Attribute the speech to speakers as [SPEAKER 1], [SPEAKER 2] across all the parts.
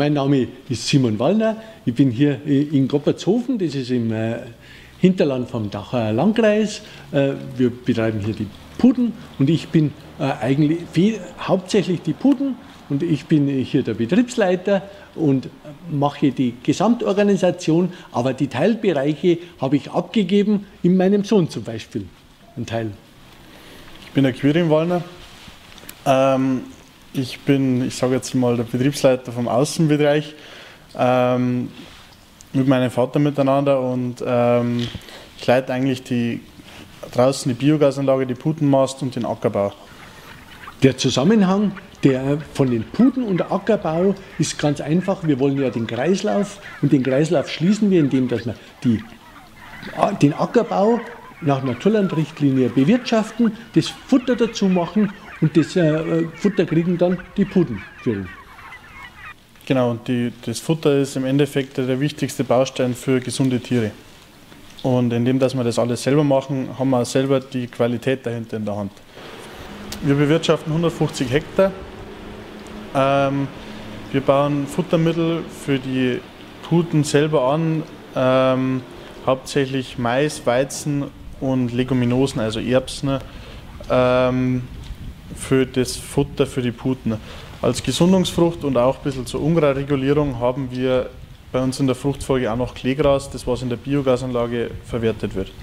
[SPEAKER 1] mein Name ist Simon Wallner. Ich bin hier in Goppertshofen, das ist im Hinterland vom Dachauer Landkreis. Wir betreiben hier die Puden und ich bin eigentlich hauptsächlich die Puden und ich bin hier der Betriebsleiter und mache die Gesamtorganisation, aber die Teilbereiche habe ich abgegeben in meinem Sohn zum Beispiel, ein Teil.
[SPEAKER 2] Ich bin der Quirin Wallner. Ich bin, ich sage jetzt mal, der Betriebsleiter vom Außenbereich mit meinem Vater miteinander und ich leite eigentlich draußen die Biogasanlage, die Pudenmast und den Ackerbau.
[SPEAKER 1] Der Zusammenhang von den Puden und Ackerbau ist ganz einfach. Wir wollen ja den Kreislauf und den Kreislauf schließen wir, indem dass wir den Ackerbau nach Naturlandrichtlinie bewirtschaften, das Futter dazu machen und das Futter kriegen dann die Puden.
[SPEAKER 2] Genau, und das Futter ist im Endeffekt der wichtigste Baustein für gesunde Tiere. Und indem dass wir das alles selber machen, haben wir selber die Qualität dahinter in der Hand. Wir bewirtschaften 150 Hektar. Wir bauen Futtermittel für die Puden selber an, hauptsächlich Mais, Weizen und Leguminosen, also Erbsen, für das Futter für die Puden. Als Gesundungsfrucht und auch ein bisschen zur Unkrautregulierung haben wir bei uns in der Fruchtfolge auch noch Kleegras, das was in der Biogasanlage verwertet wird.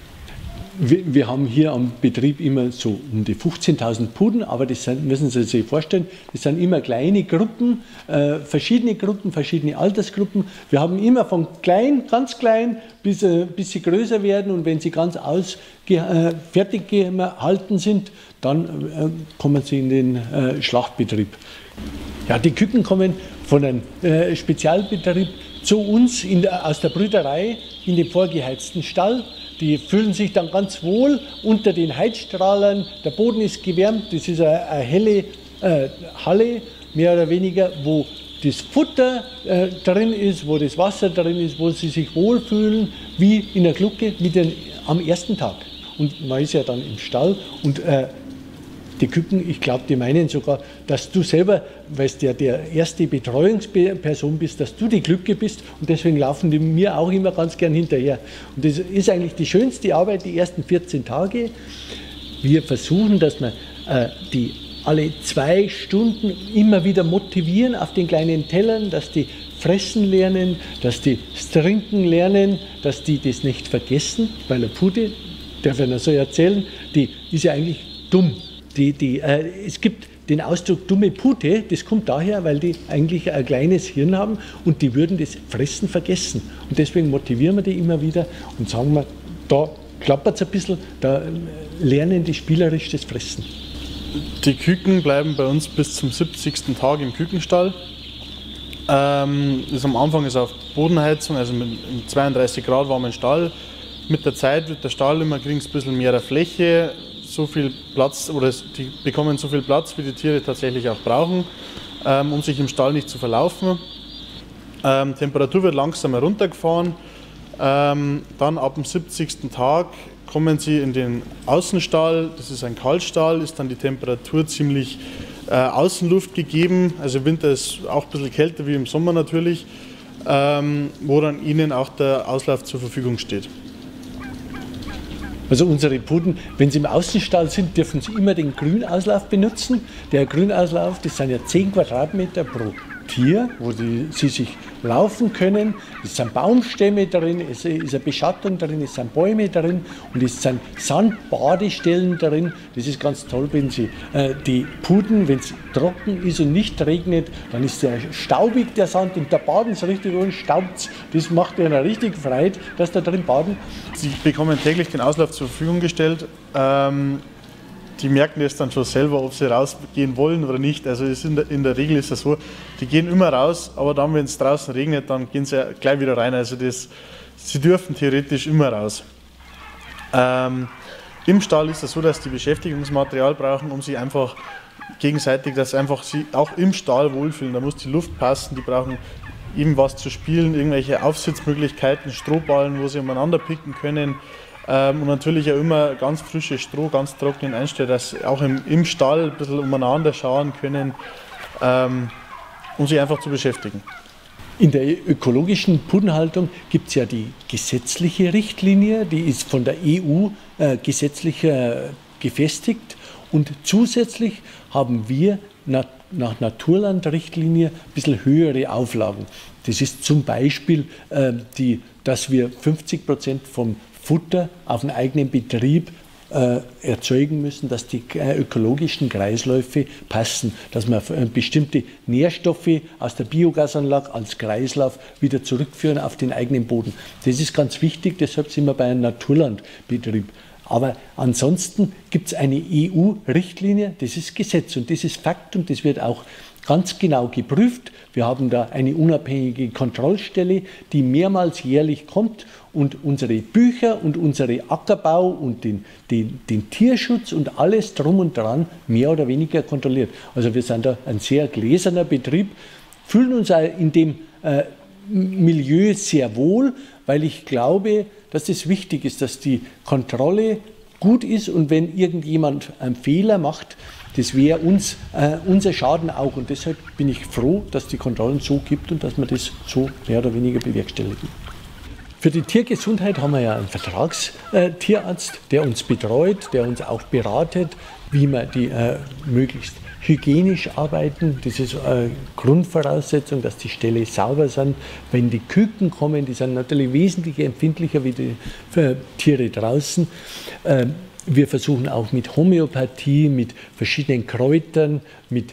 [SPEAKER 1] Wir haben hier am Betrieb immer so um die 15.000 Puden, aber das müssen Sie sich vorstellen, das sind immer kleine Gruppen, verschiedene Altersgruppen. Wir haben immer von klein, ganz klein, bis sie größer werden und wenn sie ganz fertig gehalten sind, dann kommen sie in den Schlachtbetrieb. Ja, die Küken kommen von einem Spezialbetrieb zu uns aus der Brüderei in den vorgeheizten Stall. Die fühlen sich dann ganz wohl unter den Heizstrahlern. Der Boden ist gewärmt, das ist eine helle Halle, mehr oder weniger, wo das Futter drin ist, wo das Wasser drin ist, wo sie sich wohlfühlen, wie in der Glucke am ersten Tag. Und man ist ja dann im Stall und die Küken, ich glaube, die meinen sogar, dass du selber, weil du ja der erste Betreuungsperson bist, dass du die Glücke bist und deswegen laufen die mir auch immer ganz gern hinterher. Und das ist eigentlich die schönste Arbeit, die ersten 14 Tage. Wir versuchen, dass wir die alle 2 Stunden immer wieder motivieren auf den kleinen Tellern, dass die fressen lernen, dass die das Trinken lernen, dass die das nicht vergessen, weil eine Pute, darf ich noch so erzählen, die ist ja eigentlich dumm. Es gibt den Ausdruck dumme Pute, das kommt daher, weil die eigentlich ein kleines Hirn haben und die würden das Fressen vergessen. Und deswegen motivieren wir die immer wieder und sagen wir, da klappert es ein bisschen, da lernen die spielerisch das Fressen.
[SPEAKER 2] Die Küken bleiben bei uns bis zum 70. Tag im Kükenstall. Am Anfang ist auf Bodenheizung, also mit 32 Grad warmen Stall. Mit der Zeit wird der Stall immer, kriegen ein bisschen mehr Fläche. So viel Platz oder die bekommen so viel Platz, wie die Tiere tatsächlich auch brauchen, um sich im Stall nicht zu verlaufen. Temperatur wird langsam heruntergefahren. Dann ab dem 70. Tag kommen sie in den Außenstall. Das ist ein Kaltstall, ist dann die Temperatur ziemlich Außenluft gegeben. Also im Winter ist auch ein bisschen kälter wie im Sommer natürlich, wo dann ihnen auch der Auslauf zur Verfügung steht.
[SPEAKER 1] Also unsere Puden, wenn sie im Außenstall sind, dürfen sie immer den Grünauslauf benutzen. Der Grünauslauf, das sind ja 10 Quadratmeter pro Tier, wo sie sich laufen können. Es sind Baumstämme drin, es ist eine Beschattung drin, es sind Bäume drin und es sind Sandbadestellen drin. Das ist ganz toll, wenn sie die Puden, wenn es trocken ist und nicht regnet, dann ist der staubig, der Sand, und da baden sie richtig und staubt. Das macht ihnen richtig Freude, dass da drin baden.
[SPEAKER 2] Sie bekommen täglich den Auslauf zur Verfügung gestellt. Die merken das dann schon selber, ob sie rausgehen wollen oder nicht. Also in der Regel ist es so, die gehen immer raus, aber dann, wenn es draußen regnet, dann gehen sie gleich wieder rein. Also sie dürfen theoretisch immer raus. Im Stall ist es so, dass die Beschäftigungsmaterial brauchen, um sich einfach gegenseitig, dass einfach sie auch im Stall wohlfühlen. Da muss die Luft passen, die brauchen eben was zu spielen, irgendwelche Aufsitzmöglichkeiten, Strohballen, wo sie umeinander picken können. Und natürlich auch immer ganz frisches Stroh, ganz trockenen einstellen, dass sie auch im Stall ein bisschen umeinander schauen können. um sich einfach zu beschäftigen.
[SPEAKER 1] In der ökologischen Pudenhaltung gibt es ja die gesetzliche Richtlinie, die ist von der EU gesetzlich gefestigt, und zusätzlich haben wir nach Naturlandrichtlinie ein bisschen höhere Auflagen. Das ist zum Beispiel, dass wir 50% vom Futter auf den eigenen Betrieb erzeugen müssen, dass die ökologischen Kreisläufe passen, dass man bestimmte Nährstoffe aus der Biogasanlage als Kreislauf wieder zurückführen auf den eigenen Boden. Das ist ganz wichtig, deshalb sind wir bei einem Naturlandbetrieb. Aber ansonsten gibt es eine EU-Richtlinie, das ist Gesetz und das ist Fakt und das wird auch ganz genau geprüft. Wir haben da eine unabhängige Kontrollstelle, die mehrmals jährlich kommt und unsere Bücher und unsere Ackerbau und den Tierschutz und alles drum und dran mehr oder weniger kontrolliert. Also wir sind da ein sehr gläserner Betrieb, fühlen uns auch in dem Milieu sehr wohl, weil ich glaube, dass es wichtig ist, dass die Kontrolle gut ist und wenn irgendjemand einen Fehler macht, das wäre unser Schaden auch und deshalb bin ich froh, dass die Kontrollen so gibt und dass wir das so mehr oder weniger bewerkstelligen. Für die Tiergesundheit haben wir ja einen Vertragstierarzt, der uns betreut, der uns auch beratet, wie wir die möglichst hygienisch arbeiten. Das ist eine Grundvoraussetzung, dass die Ställe sauber sind. Wenn die Küken kommen, die sind natürlich wesentlich empfindlicher wie die Tiere draußen. Wir versuchen auch mit Homöopathie, mit verschiedenen Kräutern, mit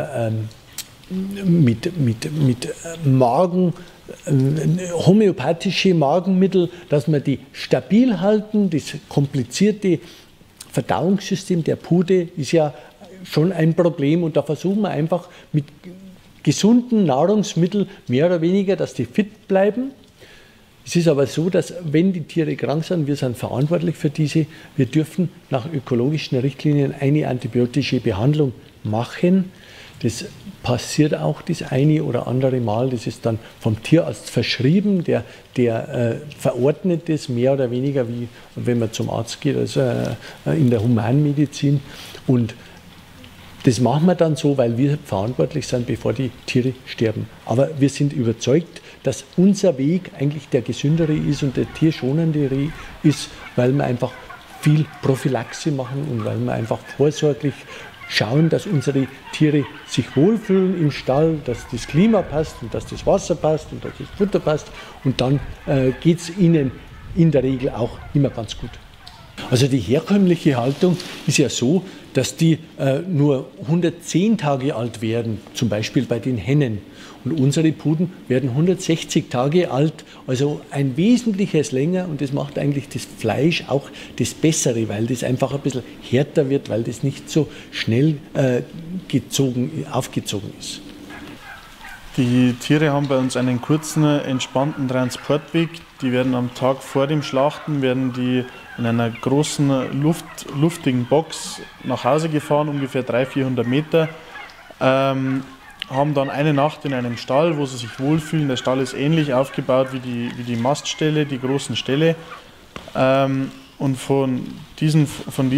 [SPEAKER 1] homöopathische Magenmittel, dass wir die stabil halten. Das komplizierte Verdauungssystem der Pude ist ja schon ein Problem und da versuchen wir einfach mit gesunden Nahrungsmitteln mehr oder weniger, dass die fit bleiben. Es ist aber so, dass wenn die Tiere krank sind, wir sind verantwortlich für diese, wir dürfen nach ökologischen Richtlinien eine antibiotische Behandlung machen. Das passiert auch das eine oder andere Mal, das ist dann vom Tierarzt verschrieben, der verordnet das mehr oder weniger, wie wenn man zum Arzt geht, also in der Humanmedizin. Und das machen wir dann so, weil wir verantwortlich sind, bevor die Tiere sterben. Aber wir sind überzeugt, dass unser Weg eigentlich der gesündere ist und der tierschonendere ist, weil wir einfach viel Prophylaxe machen und weil wir einfach vorsorglich schauen, dass unsere Tiere sich wohlfühlen im Stall, dass das Klima passt und dass das Wasser passt und dass das Futter passt. Und dann geht es ihnen in der Regel auch immer ganz gut. Also die herkömmliche Haltung ist ja so, dass die nur 110 Tage alt werden, zum Beispiel bei den Hennen. Und unsere Puden werden 160 Tage alt, also ein wesentliches länger und das macht eigentlich das Fleisch auch das Bessere, weil das einfach ein bisschen härter wird, weil das nicht so schnell aufgezogen ist.
[SPEAKER 2] Die Tiere haben bei uns einen kurzen, entspannten Transportweg. Die werden am Tag vor dem Schlachten werden die in einer großen, luftigen Box nach Hause gefahren, ungefähr 300-400 Meter. Haben dann eine Nacht in einem Stall, wo sie sich wohlfühlen. Der Stall ist ähnlich aufgebaut wie die Mastställe, die großen Ställe. Und von diesem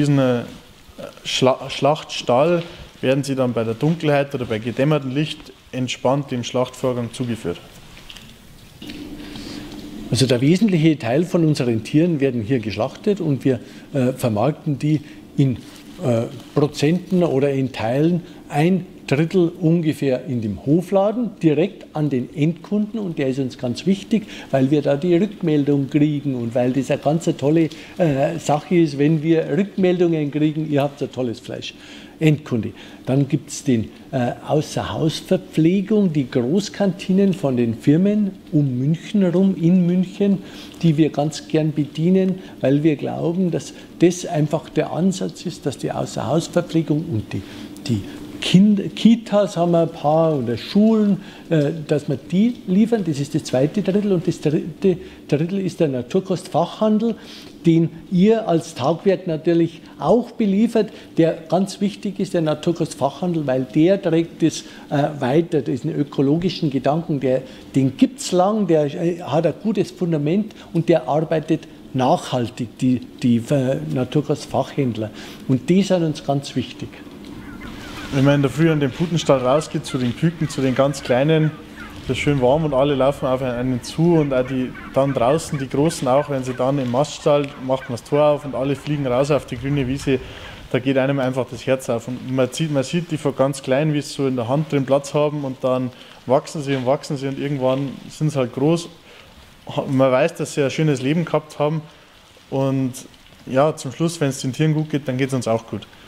[SPEAKER 2] Schlachtstall werden sie dann bei der Dunkelheit oder bei gedämmertem Licht entspannt dem Schlachtvorgang zugeführt.
[SPEAKER 1] Also der wesentliche Teil von unseren Tieren werden hier geschlachtet und wir vermarkten die in Prozenten oder in Teilen 1/3 ungefähr in dem Hofladen, direkt an den Endkunden und der ist uns ganz wichtig, weil wir da die Rückmeldung kriegen und weil das eine ganz tolle Sache ist, wenn wir Rückmeldungen kriegen, ihr habt ein tolles Fleisch. Endkunde. Dann gibt es die Außerhausverpflegung, die Großkantinen von den Firmen um München herum, in München, die wir ganz gern bedienen, weil wir glauben, dass das einfach der Ansatz ist, dass die Außerhausverpflegung und die Kitas haben wir ein paar oder Schulen, dass wir die liefern. Das ist das zweite Drittel und das dritte Drittel ist der Naturkostfachhandel, den ihr als Tagwerk natürlich auch beliefert, der ganz wichtig ist, der Naturkostfachhandel, weil der trägt das weiter, diesen ökologischen Gedanken, den gibt es lang, der hat ein gutes Fundament und der arbeitet nachhaltig, die Naturkostfachhändler. Und die sind uns ganz wichtig.
[SPEAKER 2] wenn man in der Früh an den Putenstall rausgeht, zu den Küken, zu den ganz Kleinen, das ist schön warm und alle laufen auf einen zu und auch die dann draußen, die Großen auch, wenn sie dann im Maststall, macht man das Tor auf und alle fliegen raus auf die grüne Wiese, da geht einem einfach das Herz auf. Und man sieht die von ganz klein, wie sie so in der Hand drin Platz haben und dann wachsen sie und irgendwann sind sie halt groß. Man weiß, dass sie ein schönes Leben gehabt haben und ja, zum Schluss, wenn es den Tieren gut geht, dann geht es uns auch gut.